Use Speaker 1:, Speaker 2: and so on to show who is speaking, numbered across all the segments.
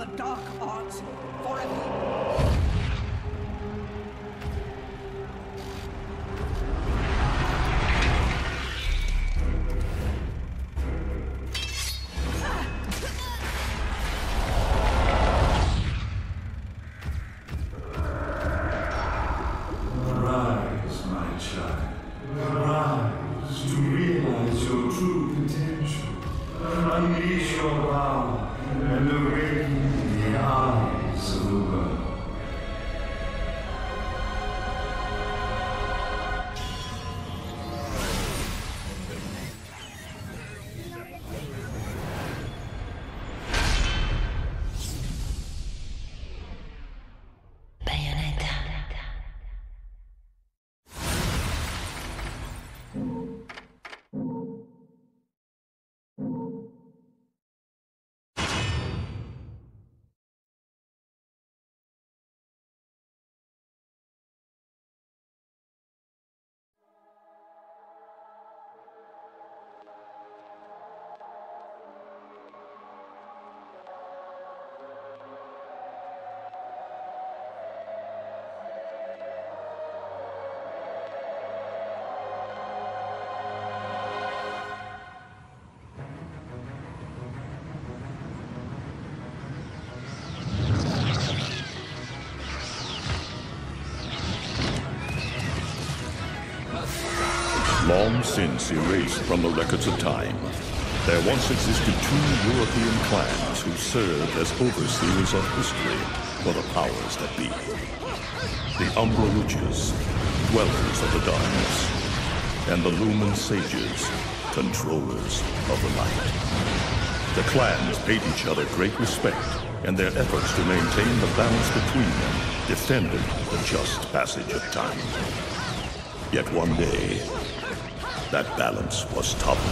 Speaker 1: the dark arts forever.
Speaker 2: Rise, my child. Rise to realize your true potential. Unleash your power and awaken the eyes of the world.
Speaker 3: Long since erased from the records of time, there once existed two European clans who served as overseers of history for the powers that be. The Umbra Witches, dwellers of the darkness, and the Lumen Sages, controllers of the light. The clans paid each other great respect, and their efforts to maintain the balance between them defended the just passage of time. Yet one day, that balance was toppled.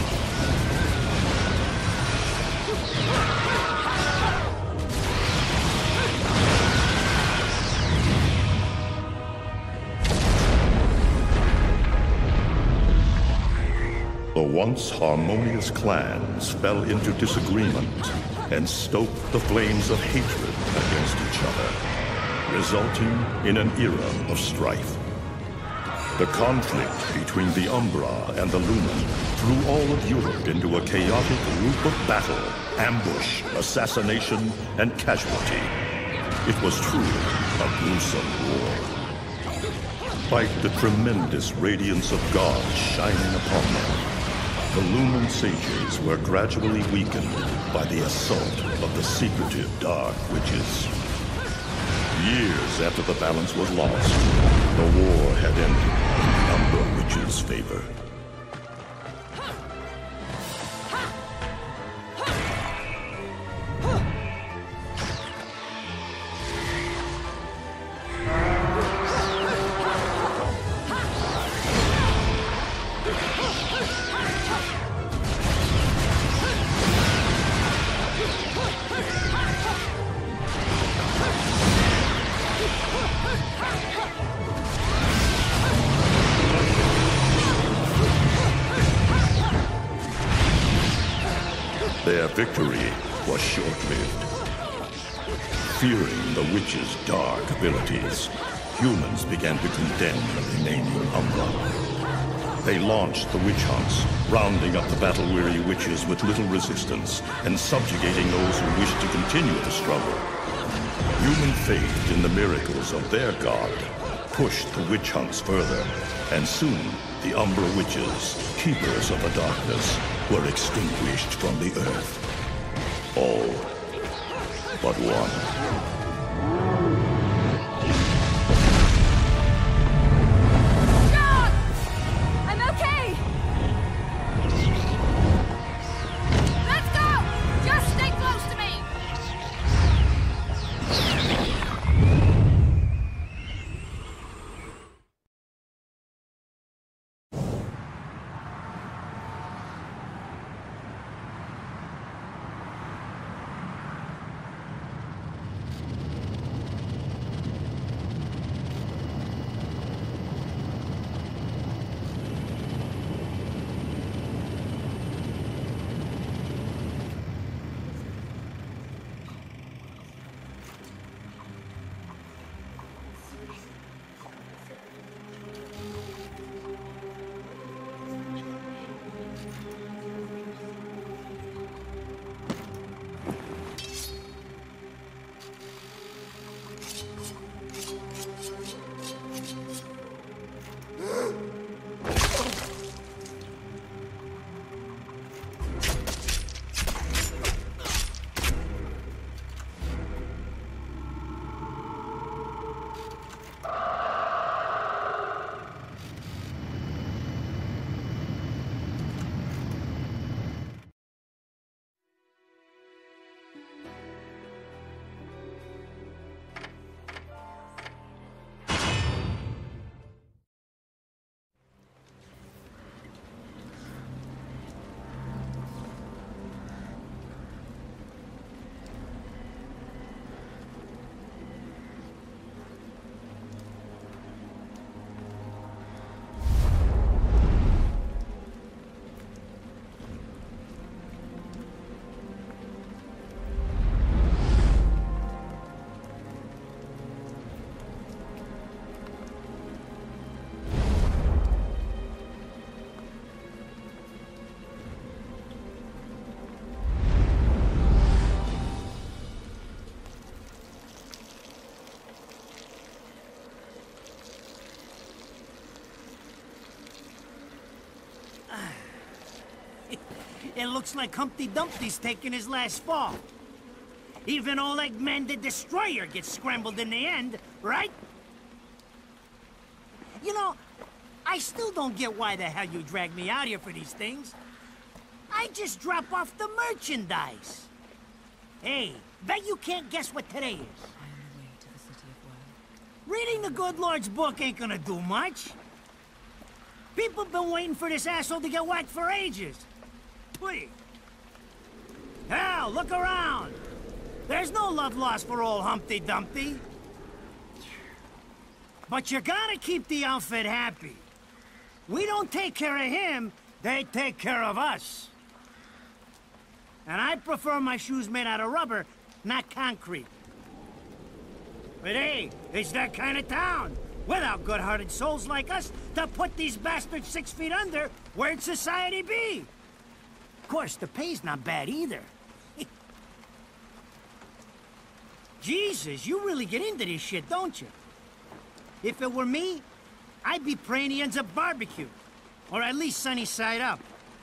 Speaker 3: The once harmonious clans fell into disagreement and stoked the flames of hatred against each other, resulting in an era of strife. The conflict between the Umbra and the Lumen threw all of Europe into a chaotic loop of battle, ambush, assassination, and casualty. It was truly a gruesome war. Despite the tremendous radiance of God shining upon them, the Lumen Sages were gradually weakened by the assault of the secretive Dark Witches. Years after the balance was lost, the war had ended in the Umbra Witches' favor. Their victory was short-lived. Fearing the witches' dark abilities, humans began to condemn the remaining Umbra. They launched the witch hunts, rounding up the battle-weary witches with little resistance and subjugating those who wished to continue the struggle. Human faith in the miracles of their god pushed the witch hunts further, and soon the Umbra Witches, keepers of the darkness, were extinguished from the earth. All but one.
Speaker 4: looks like Humpty Dumpty's taking his last fall. Even old Eggman the Destroyer gets scrambled in the end, right? You know, I still don't get why the hell you drag me out here for these things. I just drop off the merchandise. Hey, bet you can't guess what today is.
Speaker 5: I am the way to the city of World.
Speaker 4: Reading the good Lord's book ain't gonna do much. People been waiting for this asshole to get whacked for ages. Please. Hell, look around. There's no love lost for old Humpty Dumpty. But you gotta keep the outfit happy. We don't take care of him, they take care of us. And I prefer my shoes made out of rubber, not concrete. But hey, it's that kind of town. Without good-hearted souls like us to put these bastards 6 feet under, where'd society be? Of course, the pay's not bad either. Jesus, you really get into this shit, don't you? If it were me, I'd be praying he ends up barbecued. Or at least sunny side up.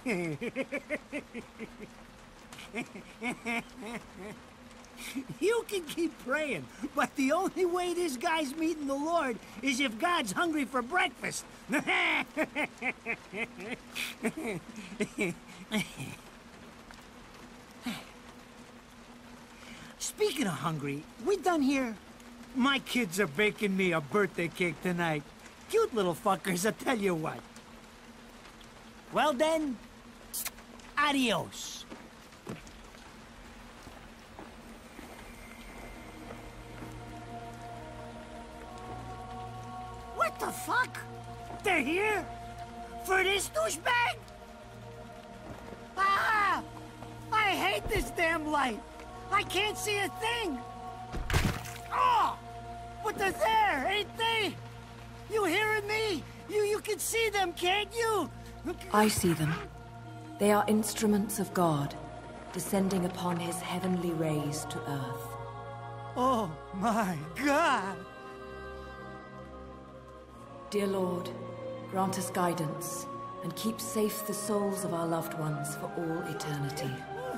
Speaker 4: You can keep praying, but the only way this guy's meeting the Lord is if God's hungry for breakfast. Speaking of hungry, we done here? My kids are baking me a birthday cake tonight. Cute little fuckers, I'll tell you what. Well then, adios. What the fuck? They're here? For this douchebag? Ah! I hate this damn light. I can't see a thing. Oh! But they're there, ain't they? You hearing me? You can see them, can't you?
Speaker 5: I see them. They are instruments of God, descending upon his heavenly rays to earth.
Speaker 4: Oh my God!
Speaker 5: Dear Lord, grant us guidance, and keep safe the souls of our loved ones for all eternity.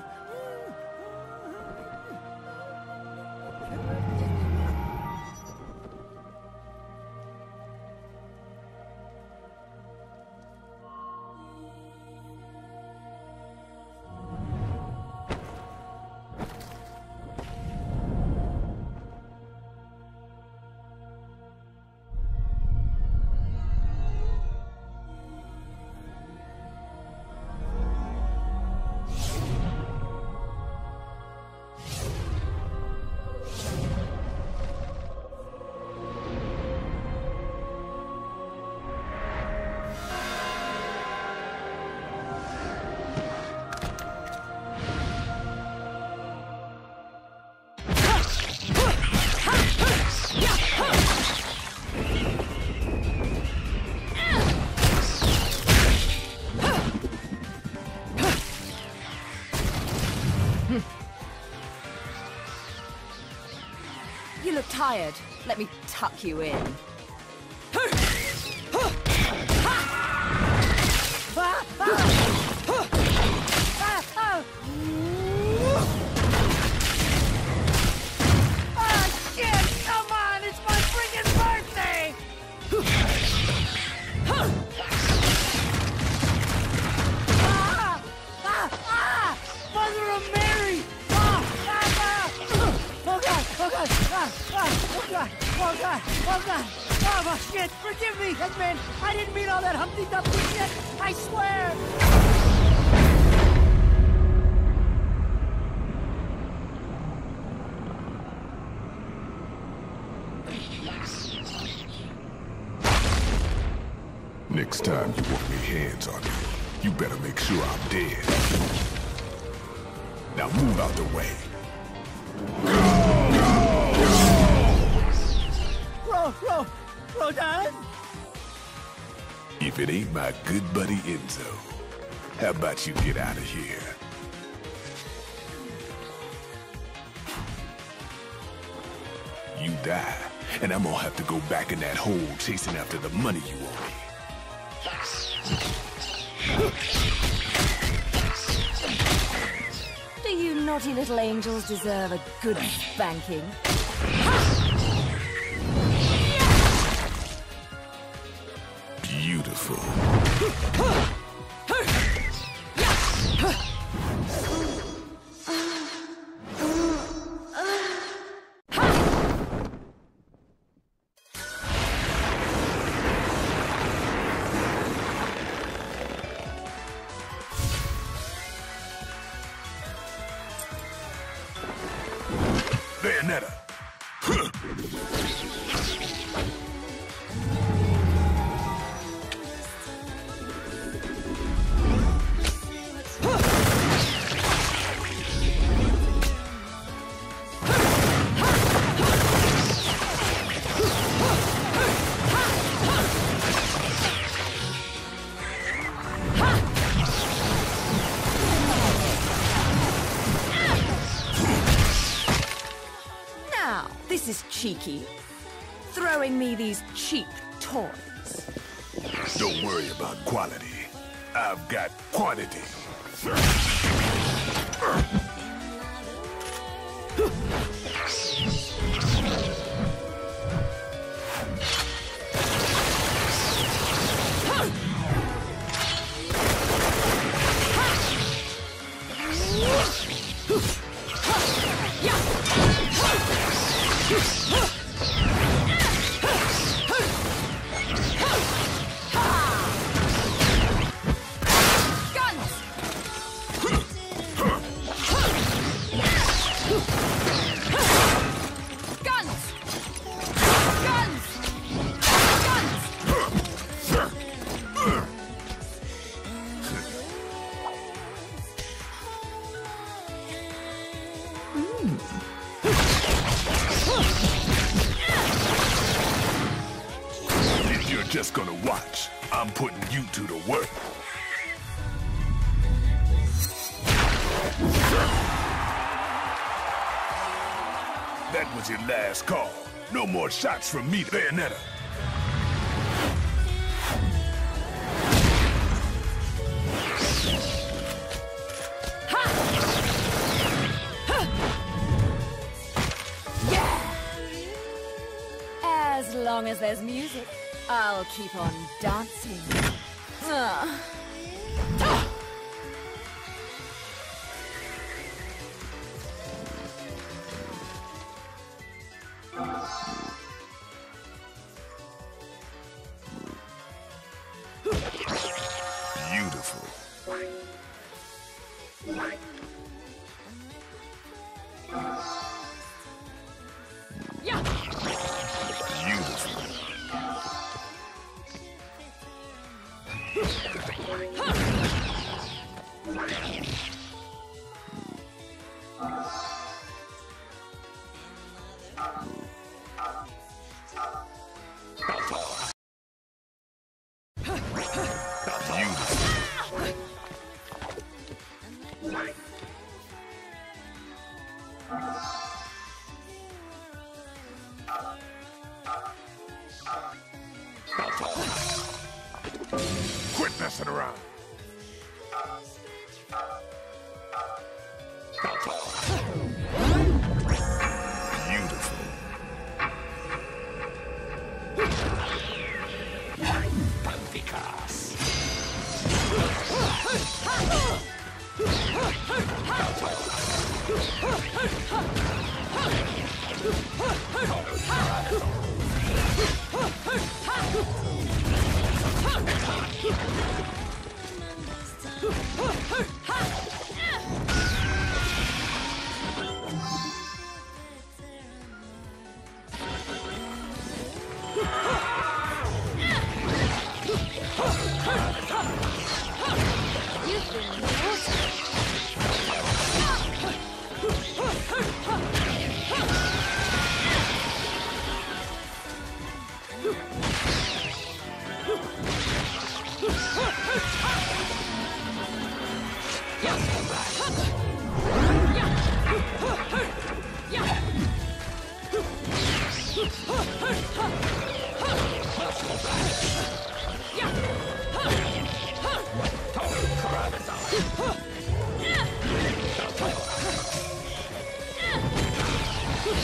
Speaker 5: You look tired. Let me tuck you in.
Speaker 4: Shit! Come on! It's my friggin' birthday! Mother of Mary! Oh God! Oh God! Oh God! Oh God! Oh God! Oh shit! Forgive me, Eggman! I didn't mean all that Humpty Dumpty shit! I swear!
Speaker 6: Next time you want me hands on you, you better make sure I'm dead. Now move out the way.
Speaker 4: Rodan?
Speaker 6: If it ain't my good buddy Enzo, how about you get out of here? You die, and I'm gonna have to go back in that hole chasing after the money you owe me.
Speaker 5: naughty little angels deserve a good spanking.
Speaker 6: Beautiful. Bayonetta.
Speaker 5: This is cheeky. Throwing me these cheap toys.
Speaker 6: Don't worry about quality. I've got quantity. If you're just gonna watch, I'm putting you to the work. That was your last call. No more shots from me, Bayonetta.
Speaker 5: As long as there's music, I'll keep on dancing.
Speaker 6: Beautiful.
Speaker 5: Yeah.
Speaker 6: Beautiful. Quit messing around. Beautiful.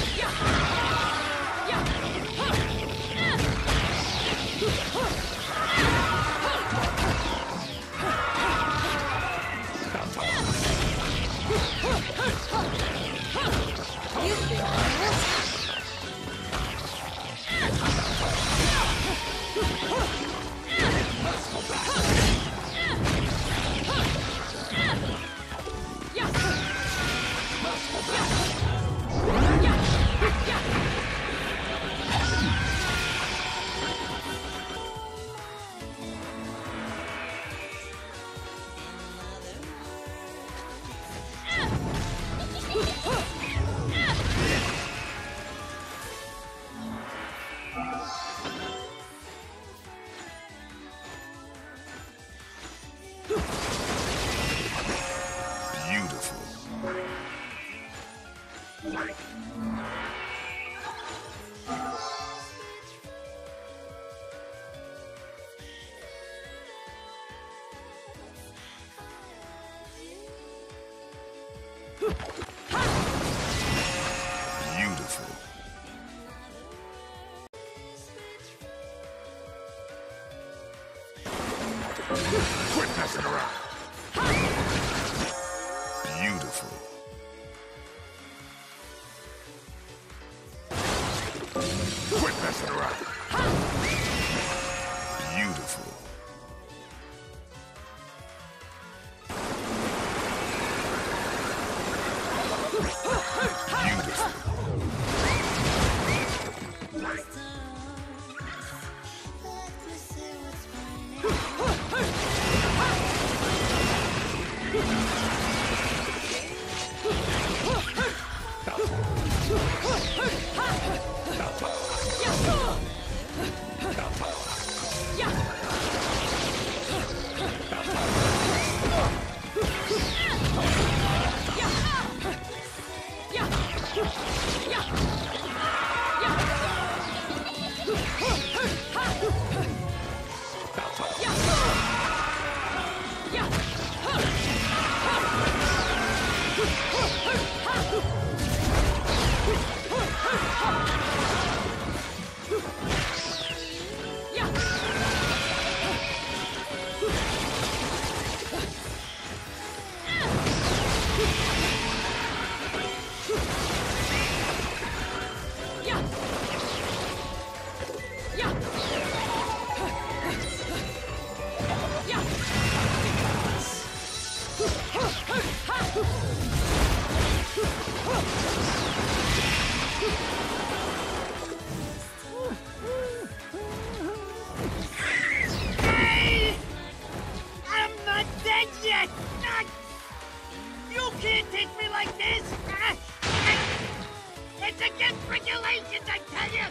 Speaker 6: Beautiful. Quit messing around. Beautiful. Quit messing around. Beautiful.
Speaker 4: I'm not dead yet! You can't take me like this! It's against regulations, I tell you!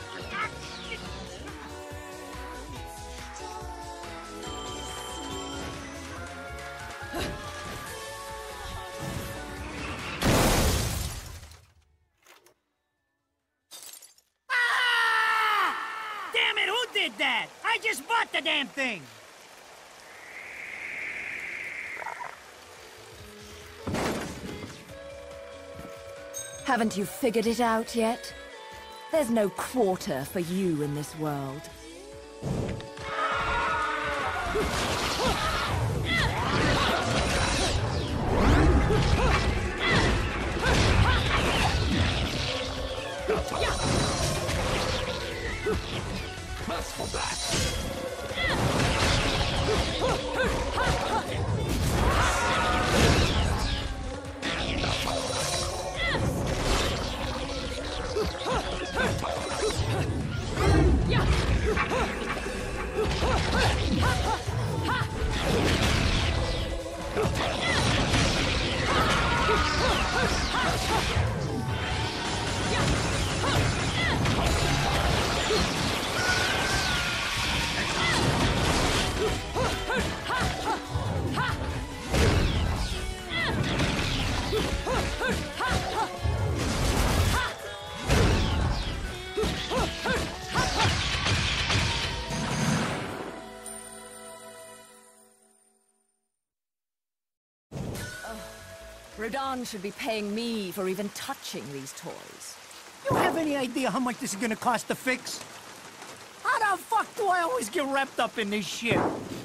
Speaker 4: Damn it, who did that? I just bought the damn thing!
Speaker 5: Haven't you figured it out yet? There's no quarter for you in this world. Rodin should be paying me for even touching these toys.
Speaker 4: You have have any idea how much this is gonna cost to fix? How the fuck do I always get wrapped up in this shit?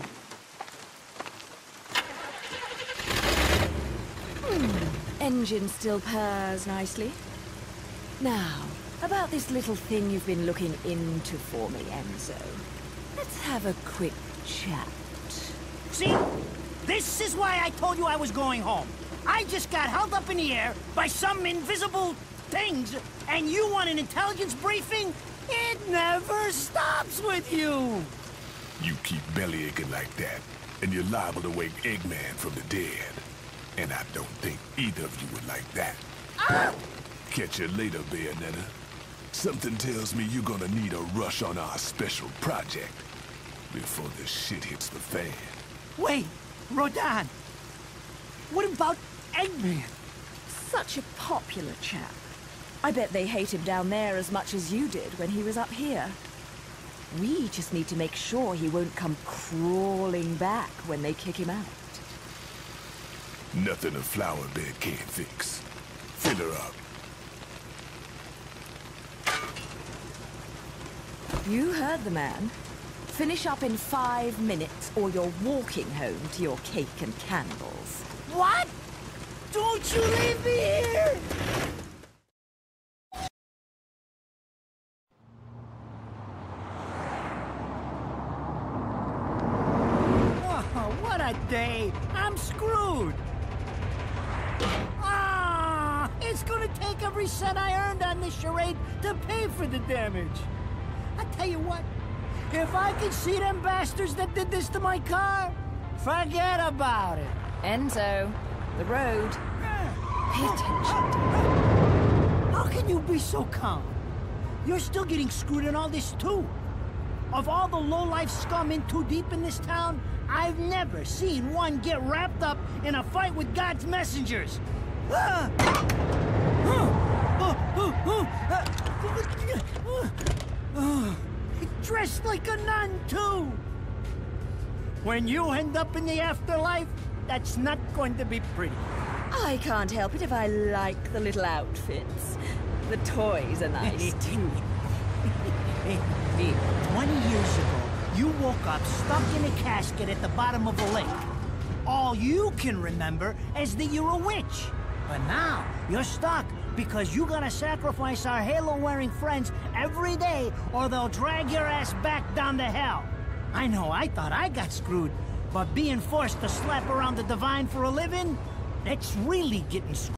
Speaker 5: Engine still purrs nicely. Now, about this little thing you've been looking into for me, Enzo. Let's have a quick chat.
Speaker 4: See? This is why I told you I was going home. I just got held up in the air by some invisible things, and you want an intelligence briefing? It never stops with you!
Speaker 6: You keep belly aching like that, and you're liable to wake Eggman from the dead. And I don't think either of you would like that.
Speaker 4: Ah!
Speaker 6: Catch you later, Bayonetta. Something tells me you're gonna need a rush on our special project before this shit hits the fan.
Speaker 4: Wait, Rodan. What about Eggman?
Speaker 5: Such a popular chap. I bet they hate him down there as much as you did when he was up here. We just need to make sure he won't come crawling back when they kick him out.
Speaker 6: Nothing a flower bed can't fix. Fill her up.
Speaker 5: You heard the man. Finish up in 5 minutes, or you're walking home to your cake and candles.
Speaker 4: What? Don't you leave me here! Oh, what a day! I'm screwed! Ah! It's gonna take every cent I earned on this charade to pay for the damage. I tell you what, if I could see them bastards that did this to my car, forget about it.
Speaker 5: Enzo, the road. Pay attention.
Speaker 4: How can you be so calm? You're still getting screwed in all this too. Of all the low-life scum in too deep in this town, I've never seen one get wrapped up in a fight with God's messengers. Dressed like a nun, too. When you end up in the afterlife, that's not going to be pretty.
Speaker 5: I can't help it if I like the little outfits. The toys are nice, too.
Speaker 4: Hey, 20 years ago, you woke up stuck in a casket at the bottom of a lake. All you can remember is that you're a witch. But now, you're stuck because you gotta sacrifice our halo-wearing friends every day or they'll drag your ass back down to hell. I know, I thought I got screwed, but being forced to slap around the divine for a living, that's really getting screwed.